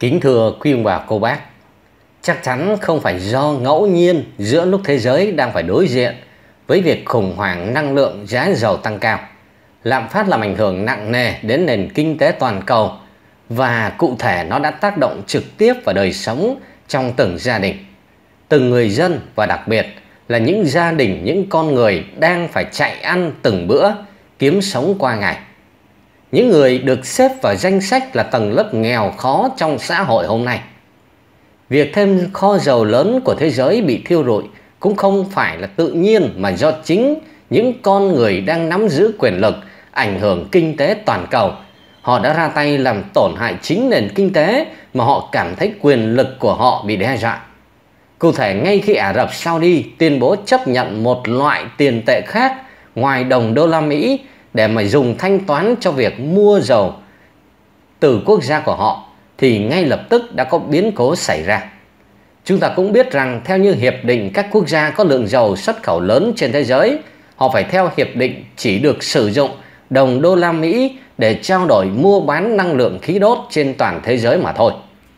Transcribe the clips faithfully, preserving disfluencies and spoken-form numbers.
Kính thưa quý ông bà cô bác, chắc chắn không phải do ngẫu nhiên giữa lúc thế giới đang phải đối diện với việc khủng hoảng năng lượng giá dầu tăng cao, lạm phát làm ảnh hưởng nặng nề đến nền kinh tế toàn cầu và cụ thể nó đã tác động trực tiếp vào đời sống trong từng gia đình, từng người dân và đặc biệt là những gia đình, những con người đang phải chạy ăn từng bữa, kiếm sống qua ngày. Những người được xếp vào danh sách là tầng lớp nghèo khó trong xã hội hôm nay. Việc thêm kho dầu lớn của thế giới bị thiêu rụi cũng không phải là tự nhiên mà do chính những con người đang nắm giữ quyền lực, ảnh hưởng kinh tế toàn cầu. Họ đã ra tay làm tổn hại chính nền kinh tế mà họ cảm thấy quyền lực của họ bị đe dọa. Cụ thể, ngay khi Ả Rập Saudi tuyên bố chấp nhận một loại tiền tệ khác ngoài đồng đô la Mỹ để mà dùng thanh toán cho việc mua dầu từ quốc gia của họ, thì ngay lập tức đã có biến cố xảy ra. Chúng ta cũng biết rằng theo như hiệp định các quốc gia có lượng dầu xuất khẩu lớn trên thế giới, họ phải theo hiệp định chỉ được sử dụng đồng đô la Mỹ để trao đổi mua bán năng lượng khí đốt trên toàn thế giới mà thôi.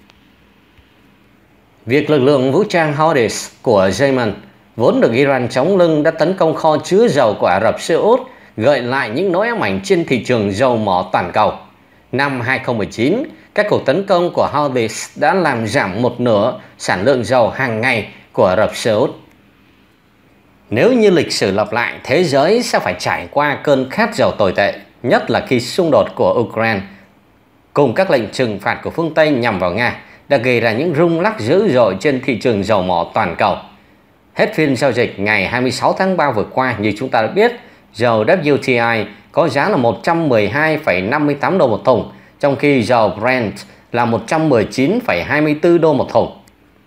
Việc lực lượng vũ trang Houthis của Yemen vốn được Iran chống lưng đã tấn công kho chứa dầu của Ả Rập Xê Út, gợi lại những nỗi ám ảnh trên thị trường dầu mỏ toàn cầu. Năm hai không một chín, các cuộc tấn công của Houthis đã làm giảm một nửa sản lượng dầu hàng ngày của Ả Rập Xê Út. Nếu như lịch sử lặp lại, thế giới sẽ phải trải qua cơn khát dầu tồi tệ, nhất là khi xung đột của Ukraine cùng các lệnh trừng phạt của phương Tây nhằm vào Nga đã gây ra những rung lắc dữ dội trên thị trường dầu mỏ toàn cầu. Hết phiên giao dịch ngày hai mươi sáu tháng ba vừa qua, như chúng ta đã biết, dầu W T I có giá là một trăm mười hai phẩy năm mươi tám đô một thùng, trong khi dầu Brent là một trăm mười chín phẩy hai mươi tư đô một thùng.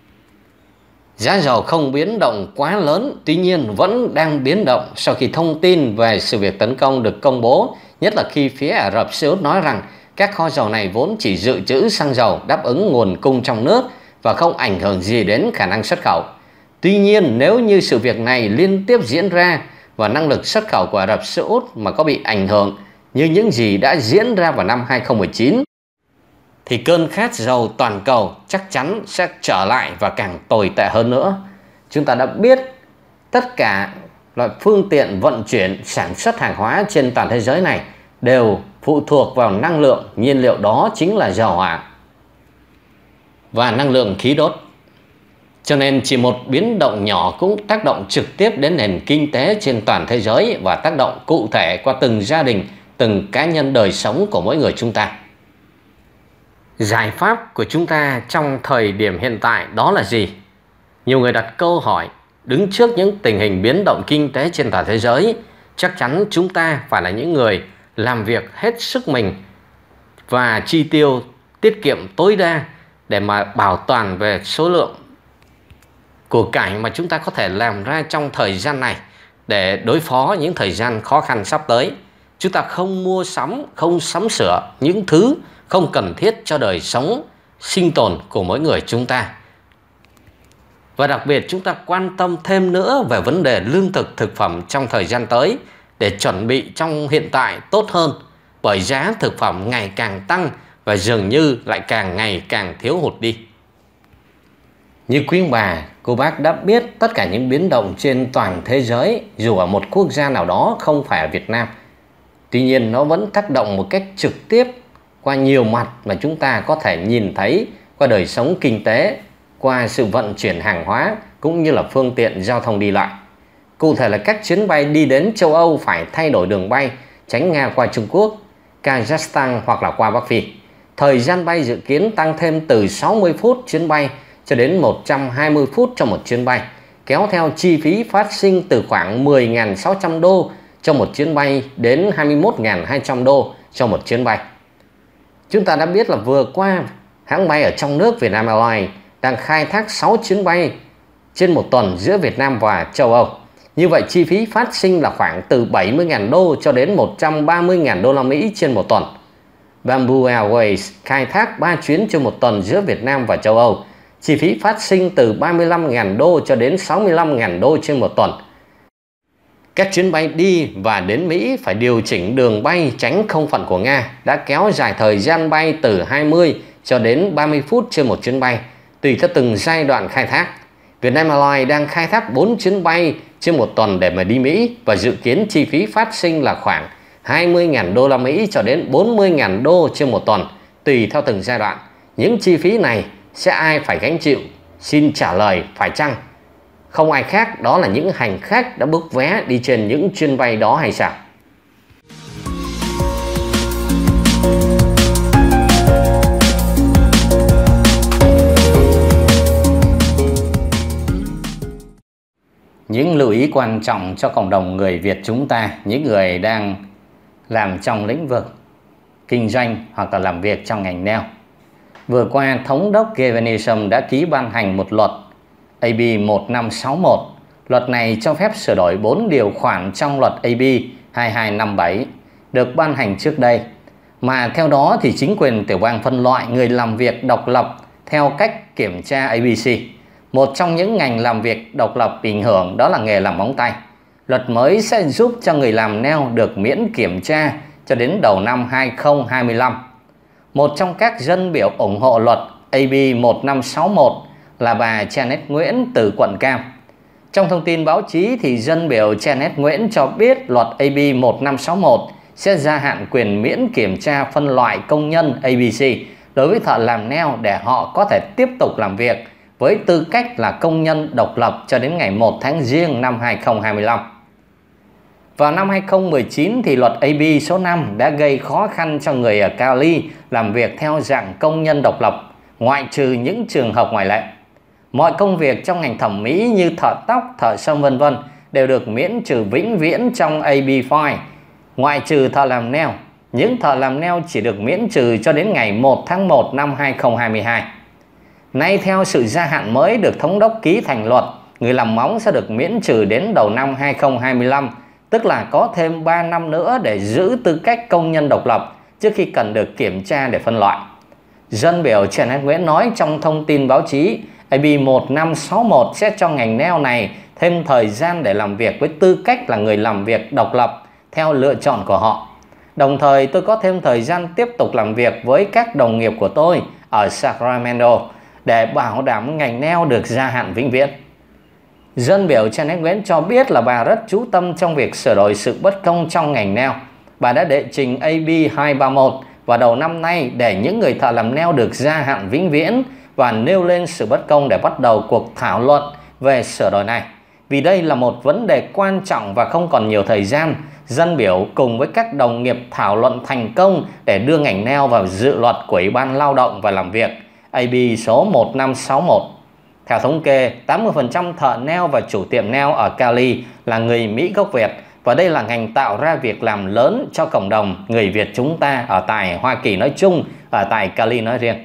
Giá dầu không biến động quá lớn, tuy nhiên vẫn đang biến động sau khi thông tin về sự việc tấn công được công bố, nhất là khi phía Ả Rập Xê Út nói rằng các kho dầu này vốn chỉ dự trữ xăng dầu đáp ứng nguồn cung trong nước và không ảnh hưởng gì đến khả năng xuất khẩu. Tuy nhiên, nếu như sự việc này liên tiếp diễn ra và năng lực xuất khẩu của Ả Rập Xê Út mà có bị ảnh hưởng như những gì đã diễn ra vào năm hai không một chín, thì cơn khát dầu toàn cầu chắc chắn sẽ trở lại và càng tồi tệ hơn nữa. Chúng ta đã biết tất cả loại phương tiện vận chuyển sản xuất hàng hóa trên toàn thế giới này đều phụ thuộc vào năng lượng, nhiên liệu đó chính là dầu hỏa và năng lượng khí đốt. Cho nên chỉ một biến động nhỏ cũng tác động trực tiếp đến nền kinh tế trên toàn thế giới và tác động cụ thể qua từng gia đình, từng cá nhân đời sống của mỗi người chúng ta. Giải pháp của chúng ta trong thời điểm hiện tại đó là gì? Nhiều người đặt câu hỏi, đứng trước những tình hình biến động kinh tế trên toàn thế giới, chắc chắn chúng ta phải là những người làm việc hết sức mình và chi tiêu tiết kiệm tối đa để mà bảo toàn về số lượng của cải mà chúng ta có thể làm ra trong thời gian này để đối phó những thời gian khó khăn sắp tới. Chúng ta không mua sắm, không sắm sửa những thứ không cần thiết cho đời sống, sinh tồn của mỗi người chúng ta. Và đặc biệt chúng ta quan tâm thêm nữa về vấn đề lương thực thực phẩm trong thời gian tới để chuẩn bị trong hiện tại tốt hơn, bởi giá thực phẩm ngày càng tăng và dường như lại càng ngày càng thiếu hụt đi. Như quý ông bà, cô bác đã biết tất cả những biến động trên toàn thế giới, dù ở một quốc gia nào đó không phải ở Việt Nam. Tuy nhiên nó vẫn tác động một cách trực tiếp qua nhiều mặt mà chúng ta có thể nhìn thấy qua đời sống kinh tế, qua sự vận chuyển hàng hóa cũng như là phương tiện giao thông đi lại. Cụ thể là các chuyến bay đi đến châu Âu phải thay đổi đường bay, tránh Nga qua Trung Quốc, Kazakhstan hoặc là qua Bắc Phi. Thời gian bay dự kiến tăng thêm từ sáu mươi phút chuyến bay cho đến một trăm hai mươi phút cho một chuyến bay, kéo theo chi phí phát sinh từ khoảng mười nghìn sáu trăm đô cho một chuyến bay đến hai mươi mốt nghìn hai trăm đô cho một chuyến bay. Chúng ta đã biết là vừa qua, hãng bay ở trong nước Vietnam Airlines đang khai thác sáu chuyến bay trên một tuần giữa Việt Nam và châu Âu. Như vậy chi phí phát sinh là khoảng từ bảy mươi nghìn đô cho đến một trăm ba mươi nghìn đô la Mỹ trên một tuần. Bamboo Airways khai thác ba chuyến trên một tuần giữa Việt Nam và châu Âu. Chi phí phát sinh từ ba mươi lăm nghìn đô cho đến sáu mươi lăm nghìn đô trên một tuần. Các chuyến bay đi và đến Mỹ phải điều chỉnh đường bay tránh không phận của Nga đã kéo dài thời gian bay từ hai mươi cho đến ba mươi phút trên một chuyến bay, tùy theo từng giai đoạn khai thác. Vietnam Airlines đang khai thác bốn chuyến bay trên một tuần để mà đi Mỹ và dự kiến chi phí phát sinh là khoảng hai mươi nghìn đô la Mỹ cho đến bốn mươi nghìn đô trên một tuần, tùy theo từng giai đoạn. Những chi phí này sẽ ai phải gánh chịu? Xin trả lời phải chăng không ai khác, đó là những hành khách đã book vé đi trên những chuyến bay đó hay sao? Những lưu ý quan trọng cho cộng đồng người Việt chúng ta, những người đang làm trong lĩnh vực kinh doanh hoặc là làm việc trong ngành nail. Vừa qua, Thống đốc Gavin Newsom đã ký ban hành một luật A B một năm sáu mốt. Luật này cho phép sửa đổi bốn điều khoản trong luật A B hai hai năm bảy được ban hành trước đây. Mà theo đó thì chính quyền tiểu bang phân loại người làm việc độc lập theo cách kiểm tra A B C. Một trong những ngành làm việc độc lập bị ảnh hưởng đó là nghề làm móng tay. Luật mới sẽ giúp cho người làm nail được miễn kiểm tra cho đến đầu năm hai không hai lăm. Một trong các dân biểu ủng hộ luật A B một năm sáu mốt là bà Janet Nguyễn từ quận Cam. Trong thông tin báo chí thì dân biểu Janet Nguyễn cho biết luật A B một năm sáu mốt sẽ gia hạn quyền miễn kiểm tra phân loại công nhân A B C đối với thợ làm nail để họ có thể tiếp tục làm việc với tư cách là công nhân độc lập cho đến ngày một tháng Giêng năm hai không hai lăm. Vào năm hai không một chín thì luật A B số năm đã gây khó khăn cho người ở Cali làm việc theo dạng công nhân độc lập, ngoại trừ những trường hợp ngoại lệ. Mọi công việc trong ngành thẩm mỹ như thợ tóc, thợ sâm vân vân đều được miễn trừ vĩnh viễn trong A B năm, ngoại trừ thợ làm nail. Những thợ làm nail chỉ được miễn trừ cho đến ngày một tháng một năm hai không hai hai. Nay theo sự gia hạn mới được thống đốc ký thành luật, người làm móng sẽ được miễn trừ đến đầu năm hai không hai lăm, tức là có thêm ba năm nữa để giữ tư cách công nhân độc lập trước khi cần được kiểm tra để phân loại. Dân biểu Janet Nguyễn nói trong thông tin báo chí, A B một năm sáu mốt sẽ cho ngành nail này thêm thời gian để làm việc với tư cách là người làm việc độc lập theo lựa chọn của họ. Đồng thời tôi có thêm thời gian tiếp tục làm việc với các đồng nghiệp của tôi ở Sacramento để bảo đảm ngành nail được gia hạn vĩnh viễn. Dân biểu Janet Nguyễn cho biết là bà rất chú tâm trong việc sửa đổi sự bất công trong ngành nail. Bà đã đệ trình A B hai ba mốt vào đầu năm nay để những người thợ làm nail được gia hạn vĩnh viễn và nêu lên sự bất công để bắt đầu cuộc thảo luận về sửa đổi này. Vì đây là một vấn đề quan trọng và không còn nhiều thời gian, dân biểu cùng với các đồng nghiệp thảo luận thành công để đưa ngành nail vào dự luật của Ủy ban Lao động và Làm việc A B số một năm sáu mốt. Theo thống kê, tám mươi phần trăm thợ nail và chủ tiệm nail ở Cali là người Mỹ gốc Việt, và đây là ngành tạo ra việc làm lớn cho cộng đồng người Việt chúng ta ở tại Hoa Kỳ nói chung, ở tại Cali nói riêng.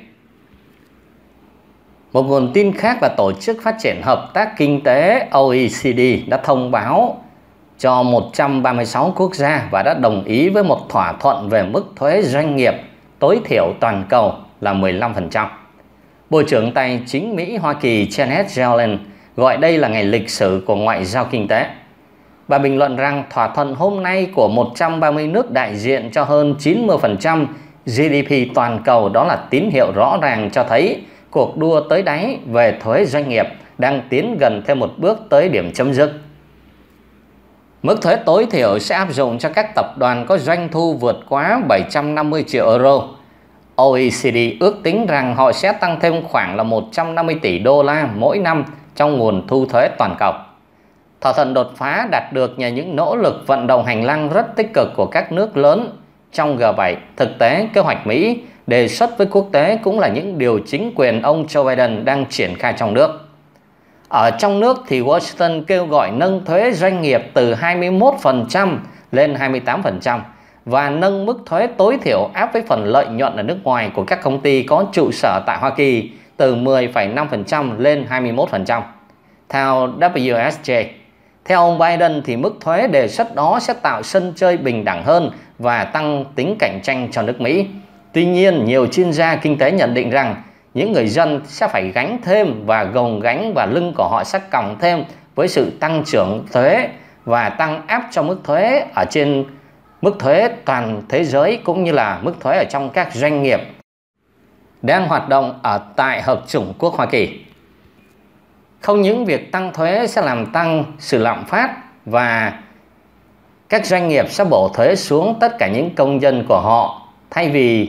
Một nguồn tin khác là Tổ chức Phát triển Hợp tác Kinh tế O E C D đã thông báo cho một trăm ba mươi sáu quốc gia và đã đồng ý với một thỏa thuận về mức thuế doanh nghiệp tối thiểu toàn cầu là mười lăm phần trăm. Bộ trưởng Tài chính Mỹ Hoa Kỳ Janet Yellen gọi đây là ngày lịch sử của ngoại giao kinh tế. Bà bình luận rằng thỏa thuận hôm nay của một trăm ba mươi nước đại diện cho hơn chín mươi phần trăm G D P toàn cầu đó là tín hiệu rõ ràng cho thấy cuộc đua tới đáy về thuế doanh nghiệp đang tiến gần thêm một bước tới điểm chấm dứt. Mức thuế tối thiểu sẽ áp dụng cho các tập đoàn có doanh thu vượt quá bảy trăm năm mươi triệu euro. O E C D ước tính rằng họ sẽ tăng thêm khoảng là một trăm năm mươi tỷ đô la mỗi năm trong nguồn thu thuế toàn cầu. Thỏa thuận đột phá đạt được nhờ những nỗ lực vận động hành lang rất tích cực của các nước lớn trong G bảy. Thực tế, kế hoạch Mỹ đề xuất với quốc tế cũng là những điều chính quyền ông Joe Biden đang triển khai trong nước. Ở trong nước thì Washington kêu gọi nâng thuế doanh nghiệp từ hai mươi mốt phần trăm lên hai mươi tám phần trăm và nâng mức thuế tối thiểu áp với phần lợi nhuận ở nước ngoài của các công ty có trụ sở tại Hoa Kỳ từ mười phẩy năm phần trăm lên hai mươi mốt phần trăm. Theo W S J, theo ông Biden thì mức thuế đề xuất đó sẽ tạo sân chơi bình đẳng hơn và tăng tính cạnh tranh cho nước Mỹ. Tuy nhiên, nhiều chuyên gia kinh tế nhận định rằng những người dân sẽ phải gánh thêm và gồng gánh và lưng của họ sẽ còng thêm với sự tăng trưởng thuế và tăng áp cho mức thuế ở trên mức thuế toàn thế giới cũng như là mức thuế ở trong các doanh nghiệp. đang hoạt động ở tại Hợp chủng quốc Hoa Kỳ. Không những việc tăng thuế sẽ làm tăng sự lạm phát và các doanh nghiệp sẽ bổ thuế xuống tất cả những công dân của họ thay vì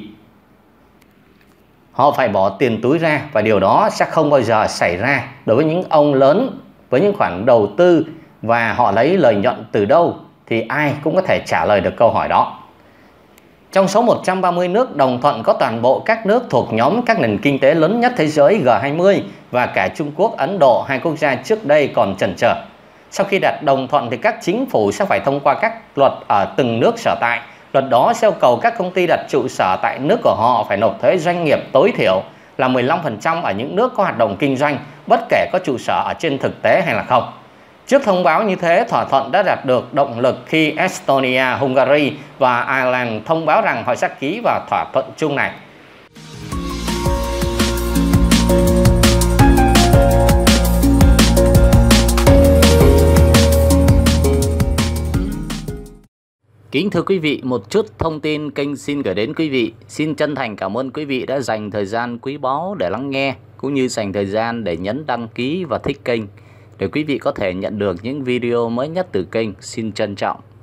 họ phải bỏ tiền túi ra, và điều đó sẽ không bao giờ xảy ra đối với những ông lớn với những khoản đầu tư và họ lấy lợi nhuận từ đâu thì ai cũng có thể trả lời được câu hỏi đó. Trong số một trăm ba mươi nước đồng thuận có toàn bộ các nước thuộc nhóm các nền kinh tế lớn nhất thế giới G hai mươi và cả Trung Quốc, Ấn Độ, hai quốc gia trước đây còn chần chờ. Sau khi đạt đồng thuận thì các chính phủ sẽ phải thông qua các luật ở từng nước sở tại. Luật đó sẽ yêu cầu các công ty đặt trụ sở tại nước của họ phải nộp thuế doanh nghiệp tối thiểu là mười lăm phần trăm ở những nước có hoạt động kinh doanh, bất kể có trụ sở ở trên thực tế hay là không. Trước thông báo như thế, thỏa thuận đã đạt được động lực khi Estonia, Hungary và Ireland thông báo rằng họ sẽ ký vào thỏa thuận chung này. Kính thưa quý vị, một chút thông tin kênh xin gửi đến quý vị. Xin chân thành cảm ơn quý vị đã dành thời gian quý báu để lắng nghe, cũng như dành thời gian để nhấn đăng ký và thích kênh, để quý vị có thể nhận được những video mới nhất từ kênh. Xin trân trọng.